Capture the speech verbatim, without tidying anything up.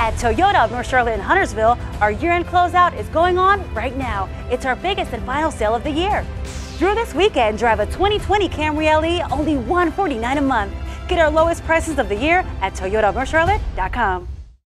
At Toyota of North Charlotte and Huntersville, our year-end closeout is going on right now. It's our biggest and final sale of the year. Through this weekend, drive a twenty twenty Camry L E, only one hundred forty-nine dollars a month. Get our lowest prices of the year at Toyota of North Charlotte dot com.